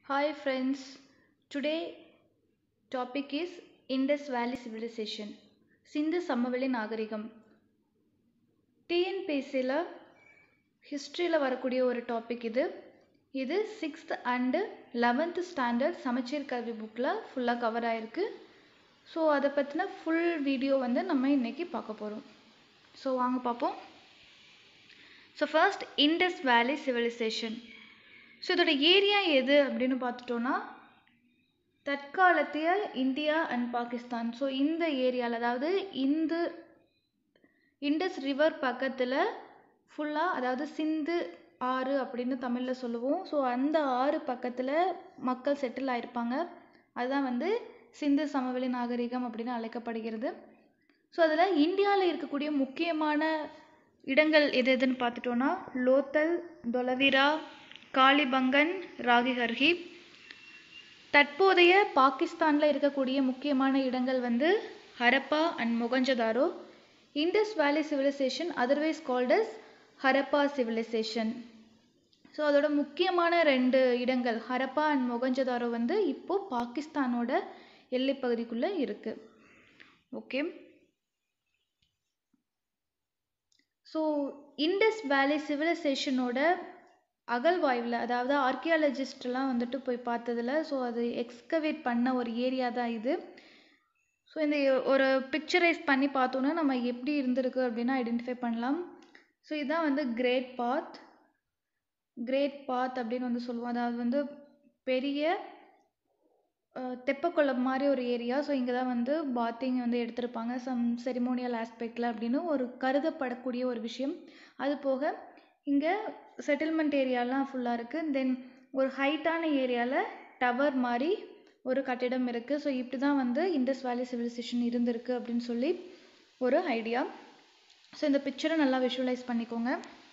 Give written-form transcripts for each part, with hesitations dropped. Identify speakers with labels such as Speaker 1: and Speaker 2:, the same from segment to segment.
Speaker 1: Hi friends, today topic is Indus Valley Civilization. சிந்து சமவெளி நாகரிகம். டிஎன்பிஎஸ்சியில் ஹிஸ்ட்ரியில் வரக்கூடிய ஒரு டாபிக் இது. இது 6th and 11th ஸ்டாண்டர்ட் சமச்சீர் கல்வி புக்கில் ஃபுல்லாக கவர் ஆகிருக்கு. ஸோ அதை பற்றின ஃபுல் வீடியோ நம்ம இன்றைக்கி பார்க்க போகிறோம். ஸோ வாங்க பார்ப்போம். So first Indus valley civilization. So இதோட ஏரியா எது அப்படின்னு பார்த்துட்டோன்னா தற்காலத்திய இந்தியா அண்ட் பாகிஸ்தான். ஸோ இந்த ஏரியாவில், அதாவது இண்டஸ் ரிவர் பக்கத்தில் ஃபுல்லாக, அதாவது சிந்து ஆறு அப்படின்னு தமிழில் சொல்லுவோம். ஸோ அந்த ஆறு பக்கத்தில் மக்கள் செட்டில் ஆகிருப்பாங்க. அதுதான் சிந்து சமவெளி நாகரிகம் அப்படின்னு அழைக்கப்படுகிறது. ஸோ அதில் இந்தியாவில் இருக்கக்கூடிய முக்கியமான இடங்கள் எது எதுன்னு பார்த்துட்டோன்னா லோத்தல், தொலவிரா, காளிபங்கன், ராகிஹர்ஹி. தற்போதைய பாகிஸ்தானில் இருக்கக்கூடிய முக்கியமான இடங்கள் Harappa and Mohenjodaro. Indus valley civilization otherwise called as Harappa civilization. So அதோட முக்கியமான 2 இடங்கள் ஹரப்பா அண்ட் மொகஞ்சதாரோ இப்போது பாகிஸ்தானோட எல்லை பகுதிக்குள்ளே இருக்குது. ஓகே. ஸோ இண்டஸ் வேலி சிவிலைசேஷனோட அகழ்வாய்வில், அதாவது ஆர்கியாலஜிஸ்ட்லாம் போய் பார்த்ததில், ஸோ அது எக்ஸ்கவேட் பண்ண ஒரு ஏரியா தான் இது. ஸோ இந்த ஒரு பிக்சரைஸ் பண்ணி பார்த்தோன்னா நம்ம எப்படி இருந்திருக்கு அப்படின்னு ஐடென்டிஃபை பண்ணலாம். ஸோ இதுதான் கிரேட் பாத் அப்படின்னு சொல்லுவோம். அதாவது பெரிய தெப்பக்குளம் மாதிரி ஒரு ஏரியா. ஸோ இங்கே தான் பாத்திங் எடுத்திருப்பாங்க சம் செரிமோனியல் ஆஸ்பெக்டில் அப்படின்னு ஒரு கருதப்படக்கூடிய ஒரு விஷயம். அது போக இங்கே செட்டில்மெண்ட் ஏரியாலாம் ஃபுல்லாக இருக்குது. தென் ஒரு ஹைட்டான ஏரியாவில் டவர் மாதிரி ஒரு கட்டிடம் இருக்குது. ஸோ இப்படி தான் இண்டஸ் வேலி சிவிலைசேஷன் இருந்திருக்கு அப்படின்னு சொல்லி ஒரு ஐடியா. ஸோ இந்த பிக்சரை நல்லா விஷுவலைஸ் பண்ணிக்கோங்க.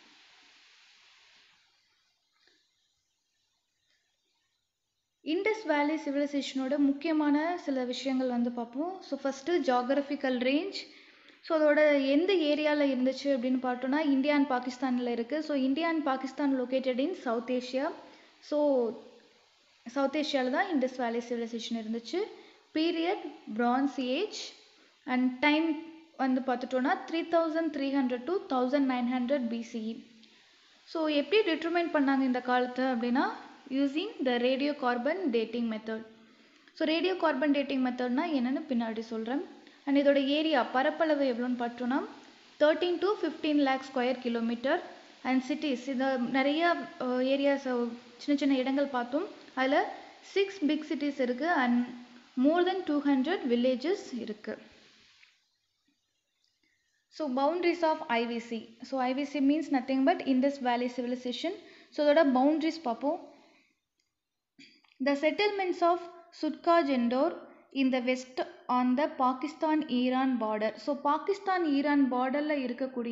Speaker 1: இண்டஸ் வேலி சிவிலைசேஷனோட முக்கியமான சில விஷயங்கள் பார்ப்போம். So first geographical range. So அதோட எந்த ஏரியாவில் இருந்துச்சு அப்படின்னு பார்த்தோன்னா இந்தியா அண்ட் பாகிஸ்தானில் இருக்குது. So India and Pakistan located in South Asia. So South ஏஷியாவில் தான் இண்டஸ் வேலி சிவிலைசேஷன் இருந்துச்சு. Period bronze age and time பார்த்துட்டோன்னா 3300 to 1900 BCE. ஸோ எப்படி டிட்டர்மைன் பண்ணாங்க இந்த காலத்தை அப்படின்னா using the radio carbon dating method. So radio carbon dating மெத்தட்னா என்னென்னு பின்னாடி சொல்கிறேன். அண்ட் இதோட ஏரியா பரப்பளவு எவ்வளோன்னு பார்த்தோன்னா 13 to 15 lakh square kilometre. And cities, இந்த நிறைய ஏரியாஸ், சின்ன சின்ன இடங்கள் பார்த்தோம். அதில் 6 பிக் சிட்டிஸ் இருக்குது அண்ட் மோர் தென் 200 வில்லேஜஸ் இருக்குது. So boundaries of IVC. So IVC means nothing but Indus valley civilization. So அதோட பவுண்ட்ரிஸ் பார்ப்போம். The settlements of Sutkagen Dor in the west on the Pakistan-Iran border. So Pakistan Iran பார்டரில்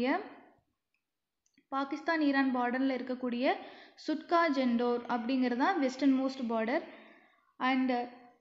Speaker 1: இருக்கக்கூடிய சுட்கா ஜெண்டோர் அப்படிங்கிறது தான் western most border. And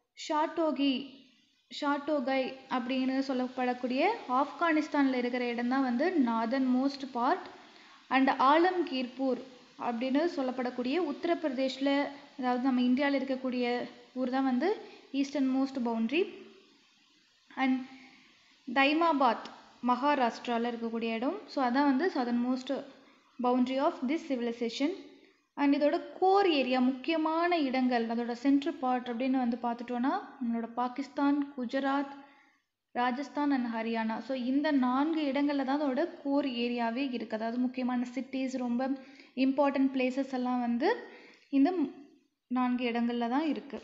Speaker 1: Shortugai அப்படின்னு சொல்லப்படக்கூடிய ஆப்கானிஸ்தானில் இருக்கிற இடம் தான் northern most part. And Alamgirpur அப்படின்னு சொல்லப்படக்கூடிய உத்தரப்பிரதேஷில், அதாவது நம்ம இந்தியாவில் இருக்கக்கூடிய ஊர் தான் eastern most boundary. And Daimabad மகாராஷ்டிராவில் இருக்கக்கூடிய இடம். ஸோ அதான் southern most boundary of this civilization. And இதோட கோர் ஏரியா, முக்கியமான இடங்கள், அதோட சென்ட்ரல் பார்ட் அப்படின்னு பார்த்துட்டோன்னா நம்மளோட பாகிஸ்தான், குஜராத், ராஜஸ்தான் அண்ட் ஹரியானா. ஸோ இந்த 4 இடங்களில் தான் அதோட கோர் ஏரியாவே இருக்குது. அதாவது முக்கியமான சிட்டிஸ், ரொம்ப இம்பார்ட்டன்ட் பிளேசஸ் எல்லாம் இந்த 4 இடங்களில் தான் இருக்குது.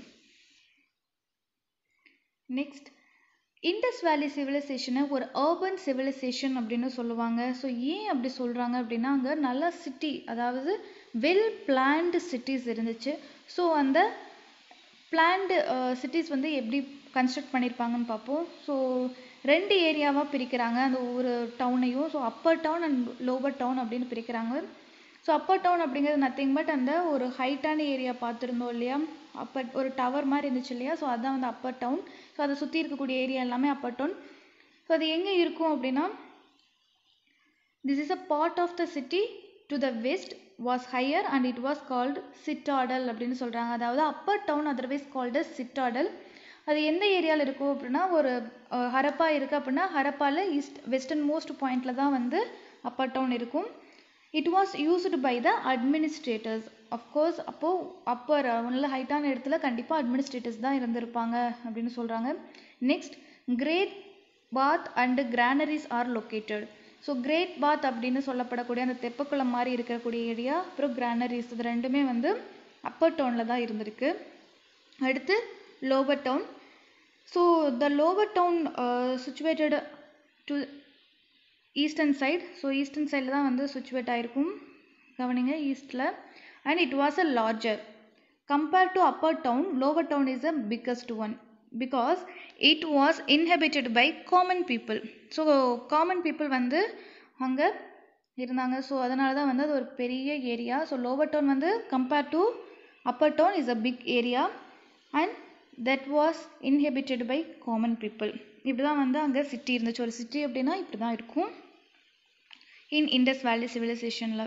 Speaker 1: நெக்ஸ்ட், இண்டஸ் வேலி சிவிலைசேஷனை ஒரு அர்பன் சிவிலைசேஷன் அப்படின்னு சொல்லுவாங்க. ஸோ ஏன் அப்படி சொல்கிறாங்க அப்படின்னா அங்கே நல்ல சிட்டி, அதாவது வெல் பிளான்டு சிட்டிஸ் இருந்துச்சு. ஸோ அந்த பிளான்டு சிட்டிஸ் எப்படி கன்ஸ்ட்ரக்ட் பண்ணியிருப்பாங்கன்னு பார்ப்போம். ஸோ 2 ஏரியாவாக பிரிக்கிறாங்க அந்த ஒரு டவுனையும். So upper town and lower town அப்படின்னு பிரிக்கிறாங்க. ஸோ அப்பர் டவுன் அப்படிங்கிறது நத்திங் பட் அந்த ஒரு ஹைட்டான ஏரியா பார்த்துருந்தோம் இல்லையா, அப்பர் ஒரு டவர் மாதிரி இருந்துச்சு இல்லையா. ஸோ அதுதான் அப்பர் டவுன். ஸோ அதை சுற்றி இருக்கக்கூடிய ஏரியா எல்லாமே அப்பர் டவுன். ஸோ அது எங்கே இருக்கும் அப்படின்னா this is a part of the city to the west was higher and it was called citadel அப்படின்னு சொல்கிறாங்க. அதாவது upper town otherwise called citadel. அது எந்த ஏரியாவில் இருக்கும் அப்படின்னா, ஒரு ஹரப்பா இருக்குது அப்படின்னா ஹரப்பாவில் ஈஸ்ட் வெஸ்டர்ன் மோஸ்ட் பாயிண்டில் தான் வந்து அப்பர் டவுன் இருக்கும். It was used by the administrators. Of course அப்போது அப்பர் நல்ல ஹைட்டான இடத்துல கண்டிப்பாக அட்மினிஸ்ட்ரேட்டர்ஸ் தான் இருந்திருப்பாங்க அப்படின்னு சொல்கிறாங்க. Next, great bath and granaries are located. So great bath அப்படின்னு சொல்லப்படக்கூடிய அந்த தெப்பக்குளம் மாதிரி இருக்கக்கூடிய ஏரியா, அப்புறம் கிரானரிஸ், இது ரெண்டுமே வந்து அப்பர் டவுனில் தான் இருந்திருக்கு. அடுத்து lower town. So the lower town situated to eastern side. So eastern சைடில் தான் வந்து சிச்சுவேட் ஆகிருக்கும், கவனிங்க, ஈஸ்டில். And it was a larger compared to upper town. Lower town is a biggest one because it was inhabited by common people. So common people வந்து அங்கே இருந்தாங்க. So அதனால தான் வந்து அது ஒரு பெரிய ஏரியா. ஸோ லோவர் டவுன் வந்து compared to upper town is a big area and that was inhabited by common people. இப்படி தான் வந்து அங்கே சிட்டி இருந்துச்சு. ஒரு சிட்டி அப்படின்னா இப்படி தான் இருக்கும் இன் இண்டஸ் வேலி சிவிலைசேஷனில்.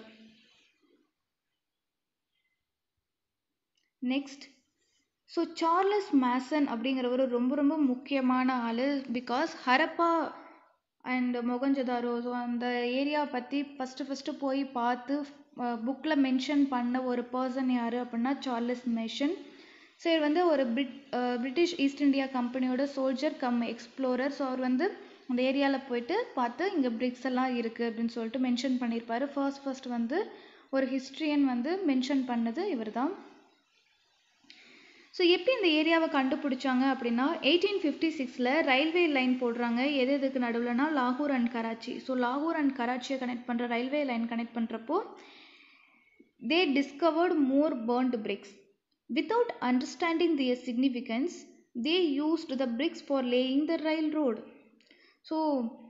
Speaker 1: நெக்ஸ்ட், ஸோ சார்லஸ் மேசன் அப்படிங்கிறவர் ரொம்ப ரொம்ப முக்கியமான ஆள். Because Harappa and Mohenjodaro, so அந்த ஏரியாவை பற்றி ஃபஸ்ட்டு போய் பார்த்து புக்கில் மென்ஷன் பண்ண ஒரு பர்சன் யார் அப்படின்னா சார்லஸ் மேசன். ஸோ இவர் வந்து ஒரு பிரிட்டிஷ் ஈஸ்ட் இந்தியா கம்பெனியோட சோல்ஜர் கம் எக்ஸ்ப்ளோரர். ஸோ அவர் வந்து அந்த ஏரியாவில் போயிட்டு பார்த்து இங்கே பிரிக்ஸ் எல்லாம் இருக்குது அப்படின்னு சொல்லிட்டு மென்ஷன் பண்ணியிருப்பார். ஃபர்ஸ்ட் வந்து ஒரு ஹிஸ்ட்ரியன் வந்து மென்ஷன் பண்ணது இவர் தான். ஸோ எப்படி இந்த ஏரியாவை கண்டுபிடிச்சாங்க அப்படின்னா 1856 ரயில்வே லைன் போடுறாங்க. எதுக்கு நடுவில்னா லாகூர் அண்ட் கராச்சி. ஸோ லாகூர் அண்ட் கராச்சியை கனெக்ட் பண்ணுற ரயில்வே லைன் கனெக்ட் பண்ணுறப்போ they discovered more burnt bricks. Without understanding their significance, they used the bricks for laying the railroad. So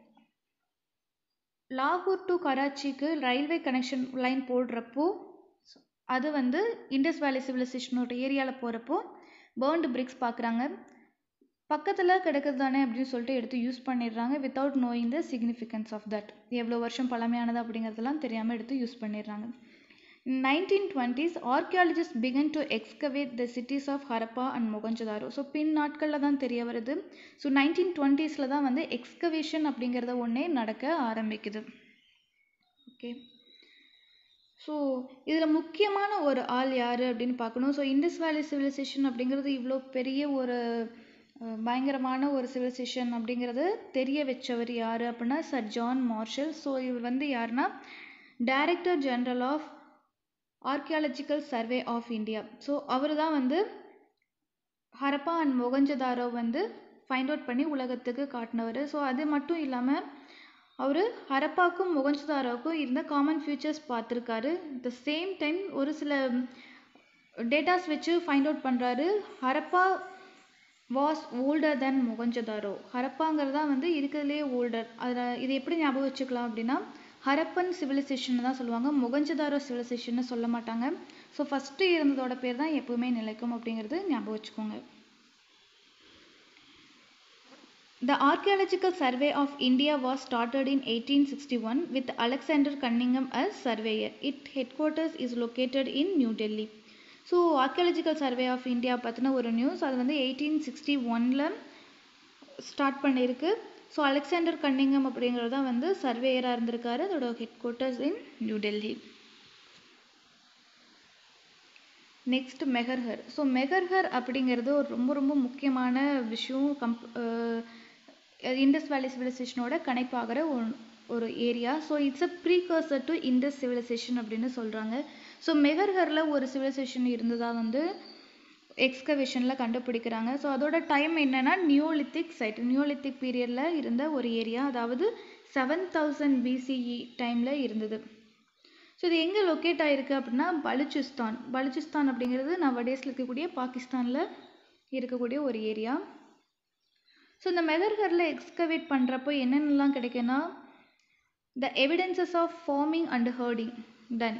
Speaker 1: லாகூர் டு கராச்சிக்கு ரயில்வே கனெக்ஷன் லைன் போடுறப்போ அது வந்து இண்டஸ் வேலி சிவிலைசேஷனோட ஏரியாவில் போகிறப்போ பேர்ன்டு பிரிக்ஸ் பார்க்குறாங்க. பக்கத்தில் கிடக்குது தானே அப்படின்னு சொல்லிட்டு எடுத்து யூஸ் பண்ணிடுறாங்க without knowing the significance of that. எவ்வளோ வருஷம் பழமையானது அப்படிங்கிறதெல்லாம் தெரியாமல் எடுத்து யூஸ் பண்ணிடுறாங்க. In 1920s, archaeologists began to excavate the cities of Harappa and Mohenjo-daro. So பின் நாட்களில் தான் தெரிய வருது. ஸோ 1920s தான் வந்து எக்ஸ்கவேஷன் அப்படிங்கிறத ஒன்றே நடக்க ஆரம்பிக்குது. ஓகே, ஸோ இதில் முக்கியமான ஒரு ஆள் யார் அப்படின்னு பார்க்கணும். ஸோ இண்டஸ் வேலி சிவிலைசேஷன் அப்படிங்கிறது இவ்வளோ பெரிய ஒரு பயங்கரமான ஒரு சிவிலைசேஷன் அப்படிங்கிறது தெரிய வச்சவர் யார் அப்படின்னா சர் ஜான் மார்ஷல். ஸோ இவர் வந்து யாருன்னா director general of archaeological survey of India. So அவர் தான் வந்து ஹரப்பா அண்ட் மொகஞ்சதாரோ வந்து ஃபைண்ட் அவுட் பண்ணி உலகத்துக்கு காட்டினவர். ஸோ அது மட்டும் இல்லாமல் அவர் ஹரப்பாவுக்கும் மொகஞ்சதாரோவுக்கும் இருந்த காமன் ஃபியூச்சர்ஸ் பார்த்துருக்காரு. த சேம் டைம் ஒரு சில டேட்டாஸ் வச்சு ஃபைண்ட் அவுட் பண்ணுறாரு. Harappa was older than Mohenjodaro. ஹரப்பாங்கிறது தான் வந்து இருக்கிறதுலே ஓல்டர். அதில் இது எப்படி ஞாபகம் வச்சுக்கலாம் அப்படின்னா ஹரப்பன் சிவிலைசேஷன் தான் சொல்லுவாங்க, மொகஞ்சதாரோ சிவிலைசேஷன் சொல்ல மாட்டாங்க. ஸோ ஃபஸ்ட்டு இருந்ததோட பேர் தான் எப்பவுமே நிலைக்கும் அப்படிங்கிறது ஞாபகம் வச்சுக்கோங்க. The Archaeological Survey of India was started in 1861 with Alexander Cunningham as surveyor. Its headquarters is located in New Delhi. So archaeological survey of India பற்றின ஒரு நியூஸ் அது வந்து 1861 ஸ்டார்ட் பண்ணியிருக்கு. ஸோ அலெக்சாண்டர் கன்னிங்கம் அப்படிங்கிறது தான் வந்து சர்வேயராக இருந்திருக்காரு. அதோட headquarters in New Delhi. Next Mehrgarh. So Mehrgarh அப்படிங்கிறது ஒரு ரொம்ப ரொம்ப முக்கியமான விஷயம். இண்டஸ் வேலி சிவிலைசேஷனோட கனெக்ட் ஆகிற ஒரு ஏரியா. So it's a precursor to Indus civilization அப்படின்னு சொல்கிறாங்க. ஸோ மெஹர்ஹரில் ஒரு சிவிலைசேஷன் இருந்ததாக வந்து எக்ஸ்கவேஷனில் கண்டுபிடிக்கிறாங்க. ஸோ அதோட டைம் என்னென்னா நியோலித்திக் சைட், நியோலித்திக் பீரியடில் இருந்த ஒரு ஏரியா, அதாவது 7000 BCE டைமில் இருந்தது. ஸோ இது எங்கே லொக்கேட் ஆகிருக்கு அப்படின்னா பலுச்சிஸ்தான். பலுச்சிஸ்தான் அப்படிங்கிறது நவடேஸில் இருக்கக்கூடிய பாகிஸ்தானில் இருக்கக்கூடிய ஒரு ஏரியா. ஸோ இந்த மெஹர்ஹரில் எக்ஸ்கவேட் பண்ணுறப்போ என்னென்னலாம் கிடைக்குன்னா the evidences of farming and herding done.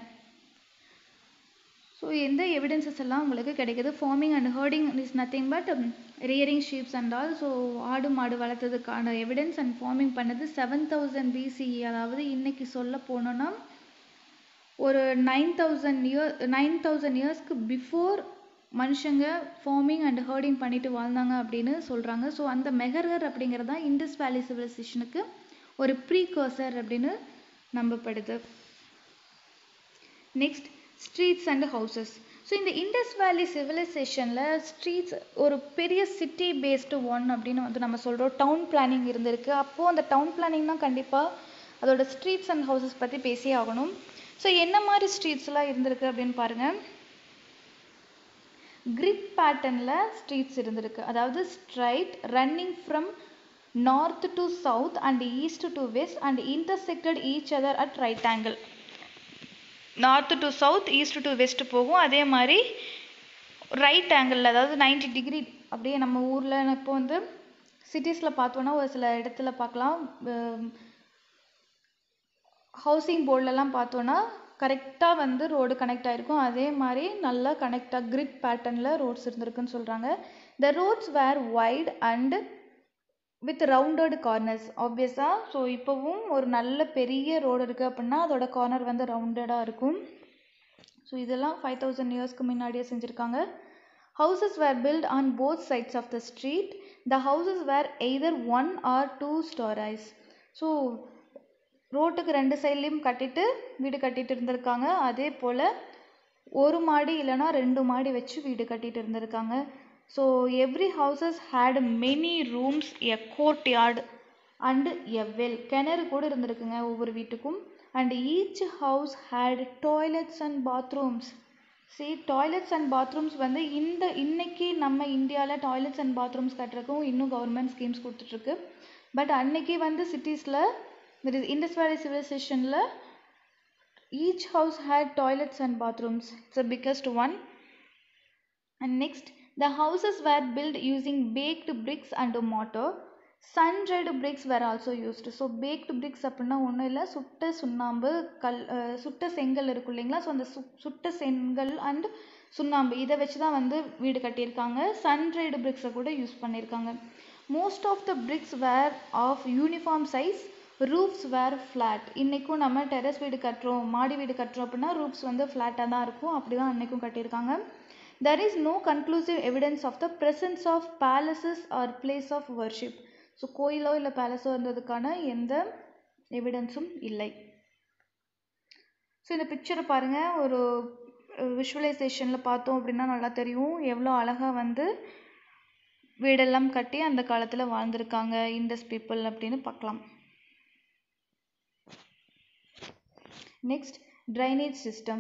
Speaker 1: So எந்த எவிடன்சஸ் எல்லாம் உங்களுக்கு கிடைக்கிது? Farming and herding is nothing but rearing sheeps and all. So ஆடு மாடு வளர்த்ததுக்கான எவிடன்ஸ் அண்ட் ஃபார்மிங் பண்ணது 7000 BCE. அதாவது இன்னைக்கு சொல்ல போனோன்னா ஒரு 9,000 இயர்ஸ்க்கு பிஃபோர் மனுஷங்க ஃபார்மிங் அண்ட் ஹர்டிங் பண்ணிட்டு வாழ்ந்தாங்க அப்படின்னு சொல்கிறாங்க. ஸோ அந்த மெஹர்கர் அப்படிங்கிறது தான் இண்டஸ் வேலி சிவிலைசேஷனுக்கு ஒரு ப்ரீகர்சர் அப்படின்னு நம்பப்படுது. Next streets and houses. So இந்த இண்டஸ் வேலி சிவிலைசேஷனில் ஸ்ட்ரீட்ஸ் ஒரு பெரிய சிட்டி பேஸ்டு ஒன் அப்படின்னு வந்து நம்ம சொல்கிறோம். டவுன் பிளானிங் இருந்திருக்கு. அப்போது அந்த டவுன் பிளானிங் தான் கண்டிப்பாக அதோட ஸ்ட்ரீட்ஸ் அண்ட் ஹவுசஸ் பற்றி பேசியே ஆகணும். ஸோ என்ன மாதிரி ஸ்ட்ரீட்ஸ்லாம் இருந்திருக்கு அப்படின்னு பாருங்கள். கிரிட் பேட்டர்னில் ஸ்ட்ரீட்ஸ் இருந்திருக்கு. அதாவது straight running from north to south and east to west and intersected each other at right angle. North to south, east to west போகும். அதே மாதிரி ரைட் ஆங்கிளில், அதாவது 90 டிகிரி அப்படியே நம்ம ஊரில் இப்போ வந்து சிட்டிஸில் பார்த்தோன்னா ஒரு சில இடத்துல பார்க்கலாம், ஹவுசிங் போர்ட்லலாம் பார்த்தோன்னா கரெக்டாக வந்து ரோடு கனெக்ட் ஆகிருக்கும். அதே மாதிரி நல்லா கனெக்டாக கிரிட் பேட்டர்னில் ரோட்ஸ் இருந்திருக்குன்னு சொல்கிறாங்க. The roads were wide and with rounded corners ஆப்வியஸாக. ஸோ இப்போவும் ஒரு நல்ல பெரிய ரோடு இருக்குது அப்படின்னா அதோட கார்னர் வந்து ரவுண்டடாக இருக்கும். ஸோ இதெல்லாம் 5,000 இயர்ஸ்க்கு முன்னாடியே செஞ்சுருக்காங்க. Houses were built on both sides of the street. The houses were either 1 or 2 stories. So ரோட்டுக்கு 2 சைட்லேயும் கட்டிட்டு வீடு கட்டிட்டு இருந்திருக்காங்க. அதே போல் ஒரு மாடி இல்லைனா 2 மாடி வச்சு வீடு கட்டிட்டு இருந்திருக்காங்க. So every houses had many rooms, a courtyard and a well. கிணறு கூட இருந்திருக்குங்க ஒவ்வொரு வீட்டுக்கும். And each house had toilets and bathrooms. Toilets and bathrooms வந்து இன்னைக்கு நம்ம இந்தியாவில் டாய்லெட்ஸ் அண்ட் பாத்ரூம்ஸ் கட்டுறதுக்கும் இன்னும் கவர்மெண்ட் ஸ்கீம்ஸ் கொடுத்துட்ருக்கு. பட் அன்னைக்கு வந்து சிட்டிஸில் Indus Valley civilization each house had toilets and bathrooms. It's the biggest one. And next, the houses were built using baked bricks and mortar. Sun-dried bricks were also used. So baked bricks அப்படின்னா ஒன்றும் இல்லை, சுட்ட சுண்ணாம்பு சுட்ட செங்கல் இருக்கும் இல்லைங்களா. So அந்த சுட்ட செங்கல் அண்ட் சுண்ணாம்பு இதை வச்சு தான் வந்து வீடு கட்டியிருக்காங்க. சன்-dried bricks கூட யூஸ் பண்ணியிருக்காங்க. Most of the bricks were of uniform size. Roofs were flat. இன்றைக்கும் நம்ம டெரஸ் வீடு கட்டுறோம், மாடி வீடு கட்டுறோம் அப்படின்னா ரூஃப்ஸ் வந்து ஃப்ளாட்டாக தான் இருக்கும். அப்படி தான் அன்றைக்கும் கட்டியிருக்காங்க. There is no conclusive evidence of the presence of palaces or places of worship. So கோயிலோ இல்லை பேலஸோ இருந்ததுக்கான எந்த எவிடன்ஸும் இல்லை. ஸோ இந்த பிக்சரை பாருங்கள். ஒரு விஷுவலைசேஷனில் பார்த்தோம் அப்படின்னா நல்லா தெரியும் எவ்வளோ அழகாக வந்து வீடெல்லாம் கட்டி அந்த காலத்தில் வாழ்ந்திருக்காங்க இண்டஸ் பீப்புள் அப்படின்னு பார்க்கலாம். Next, drainage system.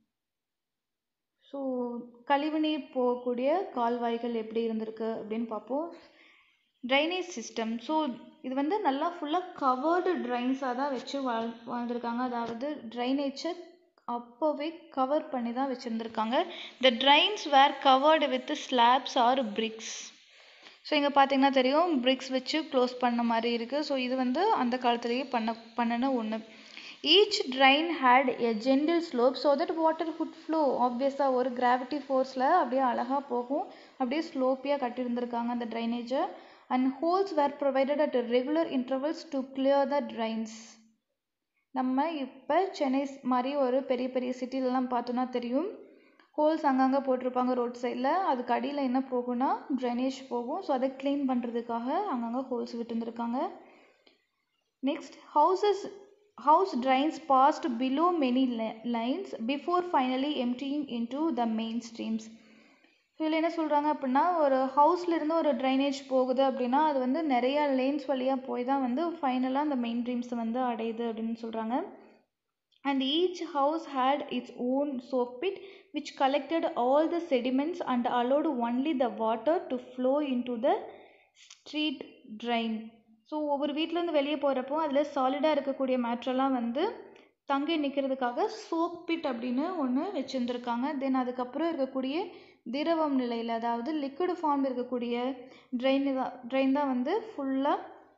Speaker 1: ஸோ கழிவுநீர் போகக்கூடிய கால்வாய்கள் எப்படி இருந்திருக்கு அப்படின்னு பார்ப்போம். Drainage system. ஸோ இது வந்து நல்லா ஃபுல்லாக கவர்டு ட்ரைன்ஸாக தான் வச்சு வாழ்ந்திருக்காங்க. அதாவது ட்ரைனேஜை அப்போவே கவர் பண்ணி தான் வச்சுருந்துருக்காங்க. The drains were covered with slabs or bricks. So இங்கே பார்த்தீங்கன்னா தெரியும் பிரிக்ஸ் வச்சு க்ளோஸ் பண்ண மாதிரி இருக்குது. ஸோ இது வந்து அந்த காலத்துலேயே பண்ணின ஒன்று. Each drain had a gentle slope so that water could flow. ஆப்வியஸாக ஒரு கிராவிட்டி ஃபோர்ஸில் அப்படியே அழகாக போகும். அப்படியே ஸ்லோப்பியாக கட்டியிருந்திருக்காங்க அந்த ட்ரைனேஜை. And holes were provided at regular intervals to clear the drains. நம்ம இப்போ சென்னை மாதிரி ஒரு பெரிய பெரிய சிட்டிலலாம் பார்த்தோன்னா தெரியும் ஹோல்ஸ் அங்கங்கே போட்டிருப்பாங்க ரோட் சைடில். அதுக்கு அடியில் என்ன போகும்னா ட்ரைனேஜ் போகும். ஸோ அதை க்ளீன் பண்ணுறதுக்காக அங்கங்கே ஹோல்ஸ் விட்டுருந்துருக்காங்க. Next, house drains passed below many lines before finally emptying into the main streams. இதில் என்ன சொல்கிறாங்க அப்படின்னா ஒரு ஹவுஸ்லேருந்து ஒரு ட்ரைனேஜ் போகுது அப்படின்னா அது வந்து நிறையா லேன்ஸ் வழியாக போய் தான் வந்து ஃபைனலாக அந்த மெயின் ட்ரீம்ஸை வந்து அடையுது அப்படின்னு சொல்கிறாங்க. And each house had its own soak pit which collected all the sediments and allowed only the water to flow into the street drain. So ஒவ்வொரு வீட்டிலேருந்து வெளியே போகிறப்போ அதில் சாலிடாக இருக்கக்கூடிய மேட்ரெல்லாம் வந்து தங்கி நிற்கிறதுக்காக சோக் பிட் அப்படின்னு ஒன்று வச்சுருந்துருக்காங்க. தென் அதுக்கப்புறம் இருக்கக்கூடிய திரவம் நிலையில், அதாவது லிக்விட் ஃபார்ம் இருக்கக்கூடிய ட்ரெயின் தான் வந்து ஃபுல்லாக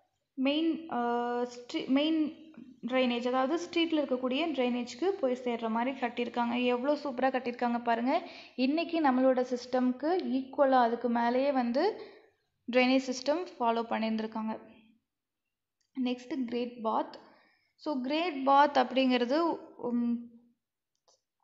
Speaker 1: மெயின் ட்ரைனேஜ், அதாவது ஸ்ட்ரீட்டில் இருக்கக்கூடிய ட்ரைனேஜ்க்கு போய் சேர்கிற மாதிரி கட்டியிருக்காங்க. எவ்வளோ சூப்பராக கட்டியிருக்காங்க பாருங்கள். இன்றைக்கி நம்மளோட சிஸ்டம்க்கு ஈக்குவலாக அதுக்கு மேலேயே வந்து ட்ரைனேஜ் சிஸ்டம் ஃபாலோ பண்ணியிருந்திருக்காங்க. Next great bath. So great bath அப்படிங்கிறது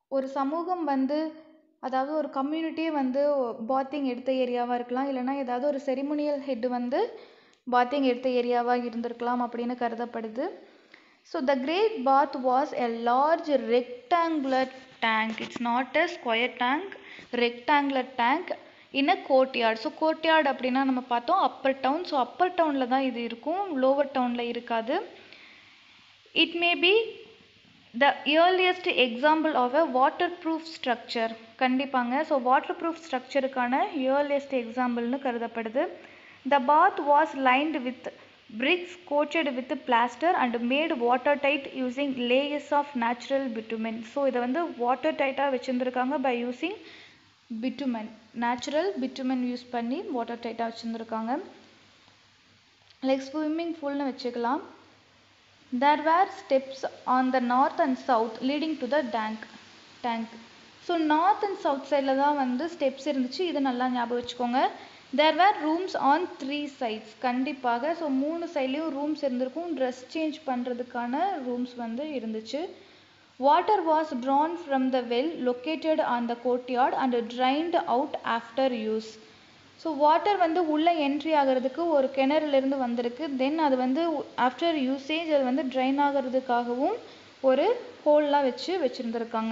Speaker 1: ஒரு சமூகம் வந்து அதாவது ஒரு கம்யூனிட்டியே வந்து பாத்திங் எடுத்த ஏரியாவாக இருக்கலாம், இல்லைனா ஏதாவது ஒரு செரிமோனியல் ஹெட் வந்து பாத்திங் எடுத்த ஏரியாவாக இருந்திருக்கலாம் அப்படின்னு கருதப்படுது. So the great bath was a large rectangular tank. It's not a square tank, rectangular tank in a courtyard. So courtyard அப்படின்னா நம்ம பார்த்தோம் அப்பர் டவுன். ஸோ அப்பர் டவுனில் தான் இது இருக்கும், லோவர் டவுனில் இருக்காது. It may be the earliest example of a waterproof structure. கண்டிப்பாங்க. ஸோ வாட்டர்ப்ரூஃப் ஸ்ட்ரக்சருக்கான earliest எக்ஸாம்பிள்னு கருதப்படுது. The bath was lined with bricks coated with plaster and made watertight using layers of natural bitumen. So இதை வந்து watertight-ஆக வச்சுருந்துருக்காங்க by using bitumen. Natural bitumen use பண்ணி watertight-ஆக வச்சுருந்துருக்காங்க. லைக் ஸ்விம்மிங் பூல்னு வச்சுக்கலாம். There were steps on the north and south leading to the tank. So north and south சைடில் தான் வந்து ஸ்டெப்ஸ் இருந்துச்சு, இது நல்லா ஞாபகம் வச்சுக்கோங்க. There were rooms on 3 sides. கண்டிப்பாக. ஸோ 3 சைட்லேயும் ரூம்ஸ் இருந்திருக்கும், ட்ரெஸ் சேஞ்ச் பண்ணுறதுக்கான ரூம்ஸ் வந்து இருந்துச்சு. Water was drawn from the well located on the courtyard and drained out after use. So water வந்து உள்ளே என்ட்ரி ஆகிறதுக்கு ஒரு கிணறுலேருந்து வந்திருக்கு. தென் அது வந்து ஆஃப்டர் யூசேஜ் அது வந்து ட்ரைன் ஆகிறதுக்காகவும் ஒரு ஹோல்லாம் வச்சுருந்துருக்காங்க.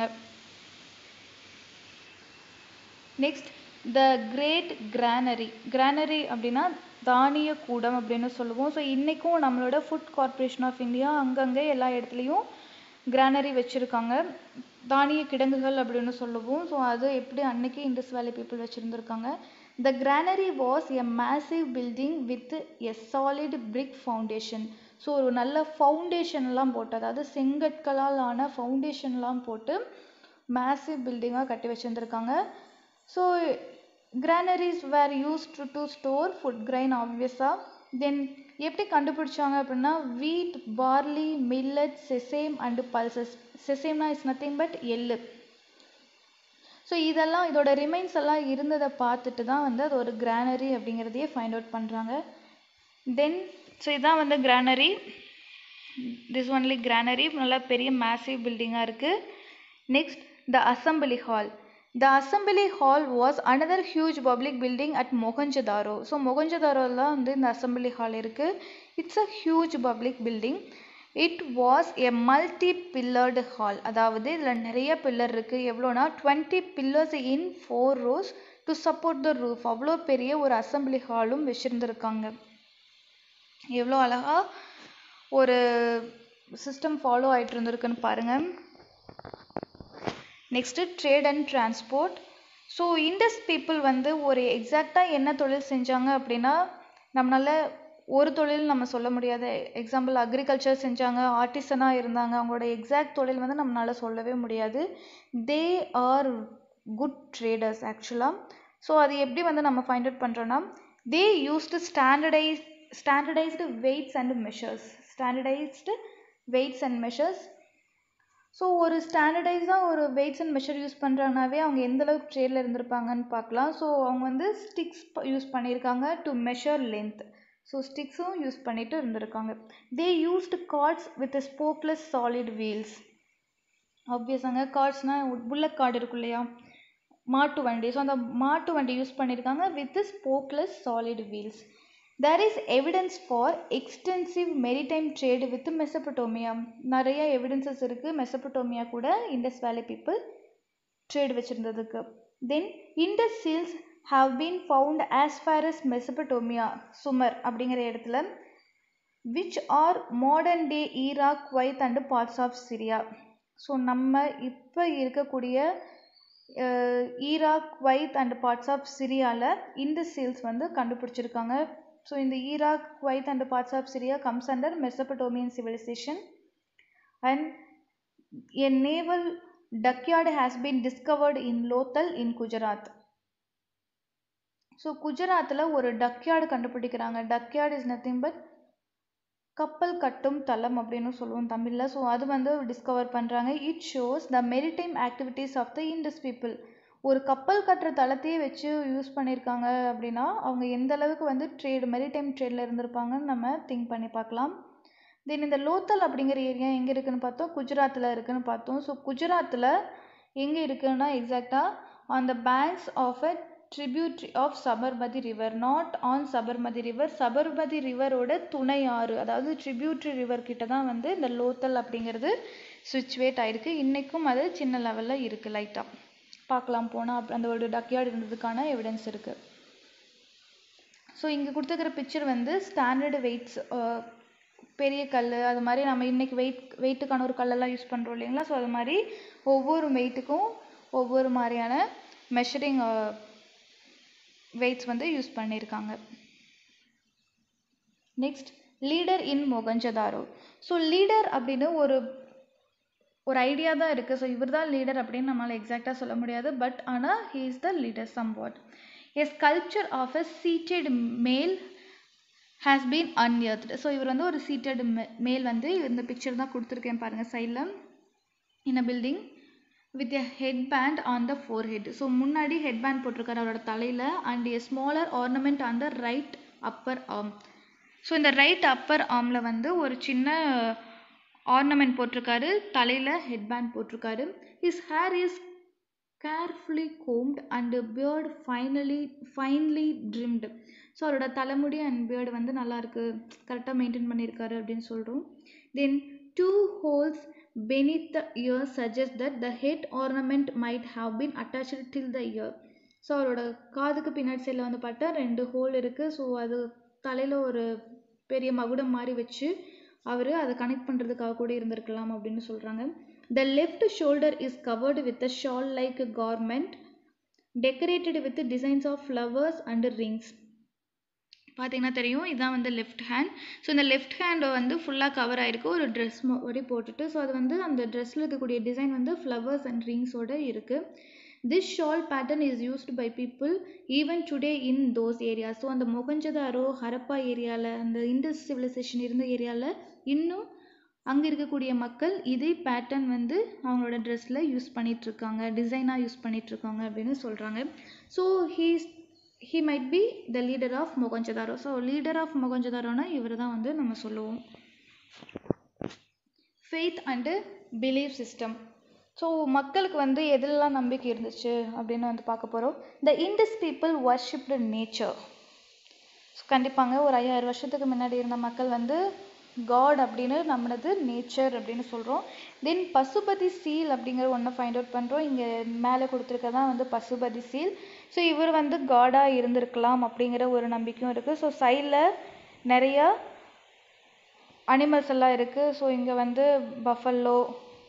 Speaker 1: Next the great granary. Granary அப்படின்னா தானிய கூடம் அப்படின்னு சொல்லுவோம். ஸோ இன்றைக்கும் நம்மளோட ஃபுட் கார்ப்பரேஷன் ஆஃப் இந்தியா அங்கங்கே எல்லா இடத்துலையும் கிரானரி வச்சுருக்காங்க, தானிய கிடங்குகள் அப்படின்னு சொல்லுவோம். ஸோ அது எப்படி அன்னைக்கு இண்டஸ் வேலி பீப்புள் வச்சுருந்துருக்காங்க. The granary was a massive building with a solid brick foundation. So ஒரு நல்ல ஃபவுண்டேஷன்லாம் போட்டு, அதாவது செங்கற்களால் ஆன ஃபவுண்டேஷன்லாம் போட்டு மேசிவ் பில்டிங்காக கட்டி வச்சுருந்துருக்காங்க. So granaries were used to store food grain ஆப்வியஸாக. தென் எப்படி கண்டுபிடிச்சாங்க அப்படின்னா wheat, barley, millet, sesame and pulses. செசேம்னா இஸ் நத்திங் பட் எள்ளு. ஸோ இதெல்லாம் இதோட ரிமைன்ஸ் எல்லாம் இருந்ததை பார்த்துட்டு தான் வந்து அது ஒரு கிரானரி அப்படிங்கிறதையே ஃபைண்ட் அவுட் பண்ணுறாங்க. தென் ஸோ இதான் வந்து கிரானரி. திஸ் ஒன்லி கிரானரி, நல்லா பெரிய மேசிவ் பில்டிங்காக இருக்குது. Next the assembly hall. The assembly hall was another huge public building at Mohenjodaro. So மொஹஞ்சதாரோவில் தான் வந்து இந்த அசம்பிளி ஹால் இருக்குது. It's a huge public building. It was a multi pillared hall. அதாவது இதில் நிறைய பில்லர் இருக்குது. எவ்வளோனா 20 pillars in 4 rows to support the roof. அவ்வளோ பெரிய ஒரு அசம்பிளி ஹாலும் வச்சுருந்துருக்காங்க. எவ்வளோ அழகாக ஒரு சிஸ்டம் ஃபாலோ ஆகிட்டு இருந்திருக்குன்னு பாருங்கள். Next trade and transport. So Indus people வந்து ஒரு எக்ஸாக்டாக என்ன தொழில் செஞ்சாங்க அப்படின்னா நம்மளால் ஒரு தொழில் நம்ம சொல்ல முடியாது. எக்ஸாம்பிள் அக்ரிகல்ச்சர் செஞ்சாங்க, ஆர்டிசனாக இருந்தாங்க, அவங்களோட எக்ஸாக்ட் தொழில் வந்து நம்மளால் சொல்லவே முடியாது. தே ஆர் குட் ட்ரேடர்ஸ் ஆக்சுவலாக. ஸோ அது எப்படி வந்து நம்ம ஃபைண்ட் அவுட் பண்ணுறோன்னா they used standardised weights and measures. Standardised weights and measures. So ஒரு ஸ்டாண்டர்டைஸாக ஒரு வெயிட்ஸ் அண்ட் மெஷர் யூஸ் பண்ணுறாங்கனாவே அவங்க எந்தளவுக்கு ட்ரேடில் இருந்திருப்பாங்கன்னு பார்க்கலாம். ஸோ அவங்க வந்து ஸ்டிக்ஸ் யூஸ் பண்ணியிருக்காங்க டு மெஷர் லென்த். ஸோ ஸ்டிக்ஸும் யூஸ் பண்ணிட்டு இருந்திருக்காங்க. They used carts with spokeless solid wheels. ஆப்வியஸாங்க, கார்ட்ஸ்னால் புல்லட் கார்டு இருக்கும் இல்லையா, மாட்டு வண்டி. ஸோ அந்த மாட்டு வண்டி யூஸ் பண்ணியிருக்காங்க with spokeless solid wheels. There is evidence for extensive maritime trade with Mesopotamia. நிறைய எவிடன்சஸ் இருக்குது மெசபடோமியா கூட இண்டஸ் வேலி பீப்புள் ட்ரேட் வச்சுருந்ததுக்கு. Then Indus seals have been found as far as Mesopotamia, Sumer அப்படிங்கிற இடத்துல, which are modern day Iraq, Kuwait and parts of Syria. So நம்ம இப்போ இருக்கக்கூடிய Iraq, Kuwait and parts of சிரியாவில் Indus seals வந்து கண்டுபிடிச்சிருக்காங்க. So இந்த Iraq, Kuwait and parts of Syria comes under Mesopotamian civilisation. அண்ட் a naval dockyard has been discovered in Lothal in Gujarat. So குஜராத்தில் ஒரு டக்யார்டு கண்டுபிடிக்கிறாங்க. டக்யார்டு இஸ் நத்திங் பட் கப்பல் கட்டும் தளம் அப்படின்னு சொல்லுவோம் தமிழில். ஸோ அது வந்து டிஸ்கவர் பண்ணுறாங்க. It shows the maritime activities of the Indus people. ஒரு கப்பல் கட்டுற தளத்தையே வச்சு யூஸ் பண்ணியிருக்காங்க அப்படின்னா அவங்க எந்த அளவுக்கு வந்து ட்ரேடு, மெரிடைம் ட்ரேடில் இருந்திருப்பாங்கன்னு நம்ம திங்க் பண்ணி பார்க்கலாம். தென் இந்த லோத்தல் அப்படிங்கிற ஏரியா எங்கே இருக்குதுன்னு பார்த்தோம், குஜராத்தில் இருக்குதுன்னு பார்த்தோம். ஸோ குஜராத்தில் எங்கே இருக்குன்னா எக்ஸாக்டாக on the banks of a tributary of Sabarmati river, not on Sabarmati river. Sabarmati ரிவரோட துணை ஆறு, அதாவது tributary ரிவர் கிட்ட தான் வந்து இந்த லோத்தல் அப்படிங்கிறது சிச்சுவேட் ஆயிருக்கு. இன்றைக்கும் அது சின்ன லெவலில் இருக்குது, லைட்டாக பார்க்கலாம் போனால் அந்த ஒரு டக்யார்டு இருந்ததுக்கான எவிடன்ஸ் இருக்குது. ஸோ இங்கே கொடுத்துருக்கிற பிக்சர் வந்து ஸ்டாண்டர்டு வெயிட்ஸ், பெரிய கல் அது மாதிரி நம்ம இன்றைக்கி வெயிட்டுக்கான ஒரு கல்லெல்லாம் யூஸ் பண்ணுறோம் இல்லைங்களா. ஸோ அது மாதிரி ஒவ்வொரு வெயிட்டுக்கும் ஒவ்வொரு மாதிரியான மெஷரிங் வெயிட்ஸ் வந்து யூஸ் பண்ணியிருக்காங்க. Next, leader in Mohenjodaro. So leader அப்படின்னு ஒரு ஐடியா தான் இருக்குது. ஸோ இவர் தான் லீடர் அப்படின்னு நம்மளால் எக்ஸாக்டாக சொல்ல முடியாது. பட் ஆனால் he is the leader somewhat. A sculpture of a seated male has been unearthed. So இவர் வந்து ஒரு seated male வந்து இந்த பிக்சர் தான் கொடுத்துருக்கேன் பாருங்கள் சைடில். in a building with a headband on the forehead. So முன்னாடி headband போட்டிருக்காரு அவரோட தலையில், and a smaller ornament on the right upper arm. So இந்த ரைட் அப்பர் ஆர்மில் வந்து ஒரு சின்ன ஆர்னமெண்ட் போட்டிருக்காரு, தலையில் ஹெட்பேண்ட் போட்டிருக்காரு. his hair is carefully combed and beard finely trimmed. So அவரோட தலைமுடி அண்ட் பியர்டு வந்து நல்லா இருக்கு, கரெக்டாக மெயின்டைன் பண்ணியிருக்காரு அப்படின்னு சொல்கிறோம். Then 2 holes beneath the ear suggest that the head ornament might have been attached till the ear. So அவரோட காதுக்கு பின்னாடி சைடில் வந்து பார்த்தா 2 ஹோல் இருக்குது. ஸோ அது தலையில் ஒரு பெரிய மகுடம் மாதிரி வச்சு அவர் அதை கனெக்ட் பண்ணுறதுக்காக கூட இருந்திருக்கலாம் அப்படின்னு சொல்கிறாங்க. The left shoulder is covered with a shawl-like garment decorated with designs of flowers and rings. பார்த்தீங்கன்னா தெரியும், இதுதான் வந்து லெஃப்ட் ஹேண்ட். ஸோ இந்த லெஃப்ட் ஹேண்டை வந்து ஃபுல்லாக கவர் ஆகிருக்கு ஒரு ட்ரெஸ் மாதிரி போட்டுட்டு. ஸோ அது வந்து அந்த ட்ரெஸ்ஸில் இருக்கக்கூடிய டிசைன் வந்து ஃப்ளவர்ஸ் அண்ட் ரிங்ஸோடு இருக்குது. This shawl pattern is used by people even today in those areas. So அந்த மொகஞ்சதாரோ ஹரப்பா ஏரியாவில், அந்த இண்டஸ் சிவிலைசேஷன் இருந்த ஏரியாவில் இன்னும் அங்கே இருக்கக்கூடிய மக்கள் இதே பேட்டர்ன் வந்து அவங்களோட ட்ரெஸ்ஸில் யூஸ் பண்ணிகிட்ருக்காங்க, டிசைனாக யூஸ் பண்ணிகிட்ருக்காங்க அப்படின்னு சொல்கிறாங்க. So he might be the leader of Mohenjo-daro. So leader of மொகஞ்சதாரோனா இவர் தான் வந்து நம்ம சொல்லுவோம். Faith and belief system. So மக்களுக்கு வந்து எதிலெலாம் நம்பிக்கை இருந்துச்சு அப்படின்னு வந்து பார்க்க போகிறோம். The Indus people worshipped nature. So கண்டிப்பாங்க ஒரு 5000 வருஷத்துக்கு முன்னாடி இருந்த மக்கள் வந்து காட் அப்படின்னு நம்பினது நேச்சர் அப்படின்னு சொல்கிறோம். தென் பசுபதி சீல் அப்படிங்கிற ஒன்றை ஃபைண்ட் அவுட் பண்ணுறோம். இங்கே மேலே கொடுத்துருக்கதான் வந்து பசுபதி சீல். ஸோ இவர் வந்து காடாக இருந்திருக்கலாம் அப்படிங்கிற ஒரு நம்பிக்கையும் இருக்குது. ஸோ சைடில் நிறையா அனிமல்ஸ் எல்லாம் இருக்குது. ஸோ இங்கே வந்து பஃபல்லோ,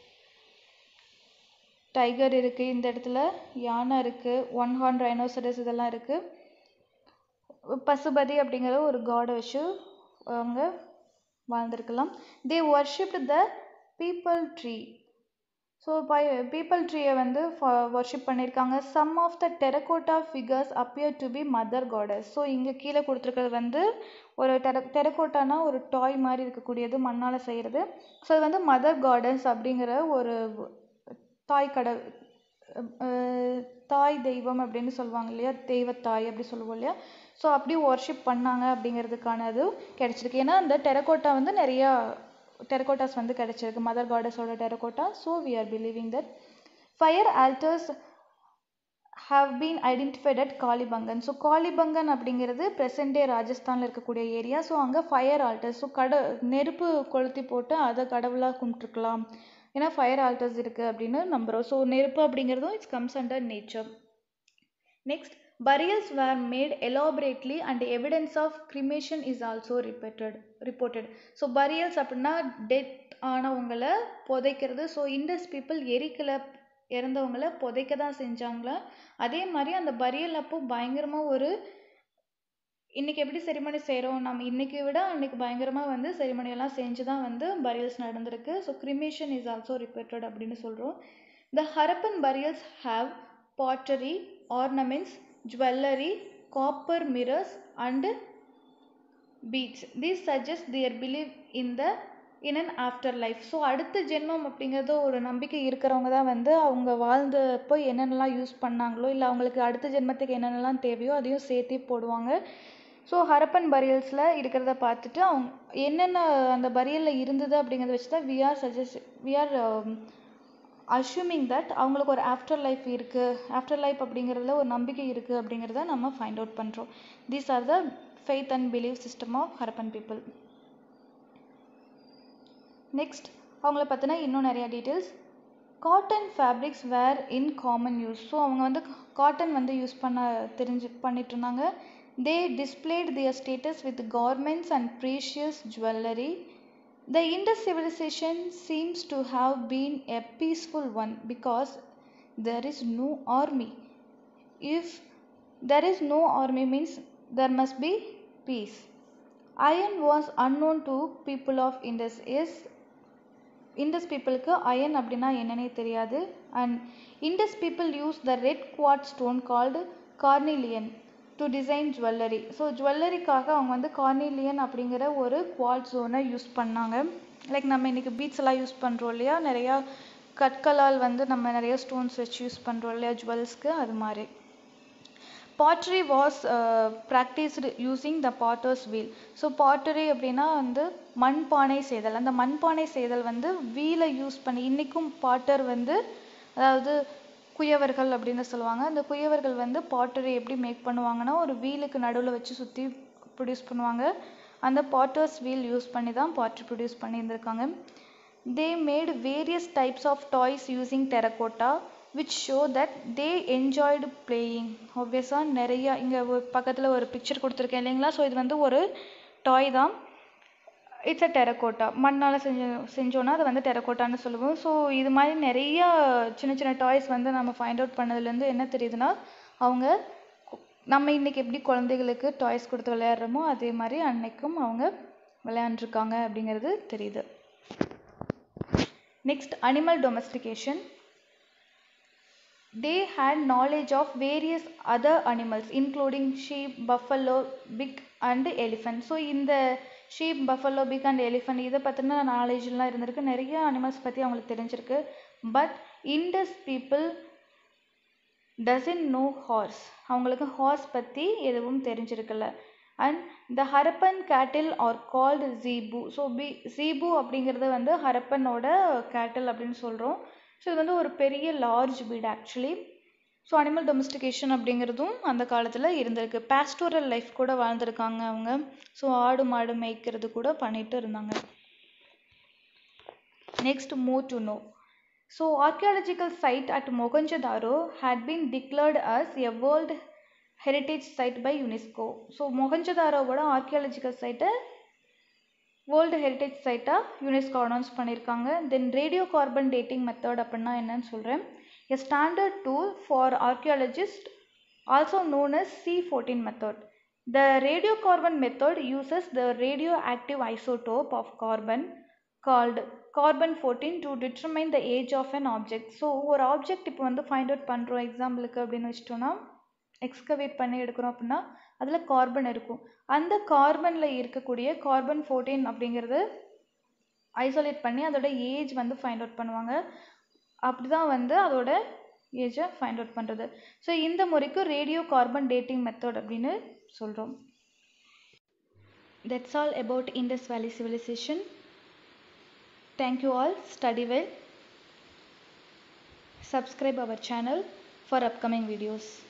Speaker 1: டைகர் இருக்குது, இந்த இடத்துல யானை இருக்குது, 1 ஹார்ன் ரைனோசரஸ் இதெல்லாம் இருக்குது. பசுபதி அப்படிங்கிற ஒரு காடை வச்சு அவங்க வாழ்ந்திருக்கலாம். They worshipped the peepal tree. So peepal ட்ரீயை வந்து வர்ஷிப் பண்ணியிருக்காங்க. Some of the terracotta figures appear to be mother goddess. So இங்கே கீழே கொடுத்துருக்கிறது வந்து ஒரு டெரகோட்டானா ஒரு டாய் மாதிரி இருக்கக்கூடியது, மண்ணால் செய்கிறது. ஸோ அது வந்து மதர் காடஸ் அப்படிங்கிற ஒரு தாய் தெய்வம் அப்படின்னு சொல்லுவாங்க இல்லையா, தெய்வத்தாய் அப்படி சொல்லுவோம் இல்லையா. ஸோ அப்படி வர்ஷிப் பண்ணாங்க அப்படிங்கிறதுக்கானது கிடச்சிருக்கு. ஏன்னா அந்த டெரகோட்டா வந்து நிறையா டெரகோட்டாஸ் வந்து கிடச்சிருக்கு, மதர் காடஸோட terracotta. So we are believing that. Fire altars have been identified at Kalibangan. So Kalibangan அப்படிங்கிறது ப்ரெசன்ட் டே ராஜஸ்தானில் இருக்கக்கூடிய ஏரியா. ஸோ அங்கே ஃபயர் ஆல்டர்ஸ், ஸோ நெருப்பு கொளுத்தி போட்டு அதை கடவுளாக கும்பிட்டுருக்கலாம், ஏன்னா ஃபயர் ஆல்டர்ஸ் இருக்குது அப்படின்னு நம்புகிறோம். ஸோ நெருப்பு அப்படிங்கிறதும் it's comes under nature. Next, burials were made elaborately and evidence of cremation is also reported. So burials அப்படின்னா டெத் ஆனவங்களை புதைக்கிறது. ஸோ இண்டஸ் பீப்புள் எரிக்கலை, இறந்தவங்களை புதைக்க தான் செஞ்சாங்களா. அதே மாதிரி அந்த பரியல் அப்போ பயங்கரமாக ஒரு, இன்றைக்கி எப்படி செரிமனி செய்கிறோம் நம்ம இன்றைக்கி விட அன்றைக்கி பயங்கரமாக வந்து செரிமனியெல்லாம் செஞ்சு தான் வந்து பரியல்ஸ் நடந்திருக்கு. So cremation is also repeated அப்படின்னு சொல்கிறோம். The Harappan burials have pottery, ornaments, jewelry, copper mirrors and beads. These suggest their belief in an afterlife. So அடுத்த ஜென்மம் அப்படிங்கிறது ஒரு நம்பிக்கை இருக்கிறவங்க தான் வந்து அவங்க வாழ்ந்தப்போ என்னென்னலாம் யூஸ் பண்ணாங்களோ, இல்லை அவங்களுக்கு அடுத்த ஜென்மத்துக்கு என்னென்னலாம் தேவையோ அதையும் சேர்த்து போடுவாங்க. ஸோ ஹரப்பன் பரியல்ஸில் இருக்கிறத பார்த்துட்டு அவங்க என்னென்ன அந்த பரியலில் இருந்தது அப்படிங்கிறத வச்சு தான் வி ஆர் அஷ்யூமிங் தட் அவங்களுக்கு ஒரு ஆஃப்டர் லைஃப் இருக்குது, ஆஃப்டர் லைஃப் அப்படிங்கிறதுல ஒரு நம்பிக்கை இருக்குது அப்படிங்கிறத நம்ம ஃபைண்ட் அவுட் பண்ணுறோம். These are the faith and belief system of Harappan people. Next அவங்கள பற்றின இன்னும் நிறையா details. Cotton fabrics were in common use. So அவங்க வந்து காட்டன் வந்து யூஸ் பண்ணிட்டு இருந்தாங்க. They displayed their status with garments and precious jewellery. The Indus civilization seems to have been a peaceful one because there is no army. If there is no army means there must be peace. Iron was unknown to people of Indus. Yes, Indus people க்கு iron அப்படின்னா என்னன்னே தெரியாது. And Indus people use the red quartz stone called carnelian to design jewelry. So ஜுவல்லரிக்காக அவங்க வந்து carnelian அப்படிங்கிற ஒரு quartz ஸ்டோனை யூஸ் பண்ணாங்க. லைக் நம்ம இன்றைக்கி பீட்ஸ் எல்லாம் யூஸ் பண்ணுறோம் இல்லையா, நிறையா கற்களால் வந்து நம்ம நிறைய ஸ்டோன்ஸ் வச்சு யூஸ் பண்ணுறோம் இல்லையா ஜுவல்ஸ்க்கு, அது மாதிரி. Pottery was practised using the potter's wheel. So pottery அப்படின்னா வந்து மண்பானை செய்தல். அந்த மண்பானை செய்தல் வந்து வீலை யூஸ் பண்ணி, இன்றைக்கும் பாட்டர் வந்து அதாவது குயவர்கள் அப்படின்னு சொல்லுவாங்க. அந்த குயவர்கள் வந்து பாட்டரி எப்படி மேக் பண்ணுவாங்கன்னா ஒரு வீலுக்கு நடுவில் வச்சு சுற்றி ப்ரொடியூஸ் பண்ணுவாங்க. அந்த பாட்டர்ஸ் வீல் யூஸ் பண்ணி தான் பாட்டரி ப்ரொடியூஸ் பண்ணியிருந்திருக்காங்க. They made various types of toys using terracotta which show that they enjoyed playing. ஆப்வியஸாக நிறையா இங்கே பக்கத்தில் ஒரு பிக்சர் கொடுத்துருக்கேன் இல்லைங்களா. ஸோ இது வந்து ஒரு டாய் தான். It's a terracotta. மண்ணால் செஞ்சோன்னா அதை வந்து டெரகோட்டான்னு சொல்லுவோம். ஸோ இது மாதிரி நிறையா சின்ன சின்ன டாய்ஸ் வந்து நம்ம ஃபைண்ட் அவுட் பண்ணதுலேருந்து என்ன தெரியுதுன்னா, அவங்க நம்ம இன்றைக்கி எப்படி குழந்தைகளுக்கு டாய்ஸ் கொடுத்து விளையாடுறோமோ அதே மாதிரி அன்னைக்கும் அவங்க விளையாண்டுருக்காங்க அப்படிங்கிறது தெரியுது. Next animal domestication. They had knowledge of various other animals including sheep, buffalo, pig and elephant. So இந்த sheep, buffalo, pig and elephant இதை பற்றின நாலேஜ்லாம் இருந்திருக்கு. நிறைய அனிமல்ஸ் பற்றி அவங்களுக்கு தெரிஞ்சிருக்கு. But Indus people doesn't know horse. அவங்களுக்கு ஹார்ஸ் பற்றி எதுவும் தெரிஞ்சிருக்கல. And the Harappan cattle are called zebu. So zebu அப்படிங்கிறது வந்து ஹரப்பனோட கேட்டில் அப்படின்னு சொல்கிறோம். ஸோ இது வந்து ஒரு பெரிய லார்ஜ் வீடு ஆக்சுவலி. ஸோ அனிமல் டொமஸ்டிகேஷன் அப்படிங்கிறதும் அந்த காலத்தில் இருந்திருக்கு. பாஸ்டோரல் லைஃப் கூட வாழ்ந்துருக்காங்க அவங்க. ஸோ ஆடு மாடு மேய்க்கிறது கூட பண்ணிட்டு இருந்தாங்க. Next move to know. So archaeological site at Mohenjodaro had been declared as a world heritage site by UNESCO. So மொஹஞ்சதாரோவோட ஆர்கியாலஜிக்கல் சைட்டை வேர்ல்டு ஹெரிட்டேஜ் சைட்டாக யுனெஸ்கோ அனௌன்ஸ் பண்ணியிருக்காங்க. Then radio carbon dating method அப்படின்னா என்னன்னு சொல்கிறேன். A standard tool for archaeologist also known as C14 method. The radiocarbon method uses the radioactive isotope of carbon called carbon-14 to determine the age of an object. So ஒரு object இப்போ வந்து find out பண்ணுறோம் எக்ஸாம்பிளுக்கு அப்படின்னு வச்சிட்டோன்னா, excavate பண்ணி எடுக்கிறோம் அப்படின்னா அதில் கார்பன் இருக்கும். அந்த கார்பனில் இருக்கக்கூடிய carbon-14 அப்படிங்கிறது ஐசோலேட் பண்ணி அதோட ஏஜ் வந்து ஃபைண்ட் அவுட் பண்ணுவாங்க. அப்படி தான் வந்து அதோட ஏஜை ஃபைண்ட் அவுட் பண்ணுறது. ஸோ இந்த முறைக்கு ரேடியோ கார்பன் டேட்டிங் மெத்தட் அப்படின்னு சொல்கிறோம். That's all about Indus Valley Civilization. Thank you all. Study well. Subscribe our channel for upcoming videos.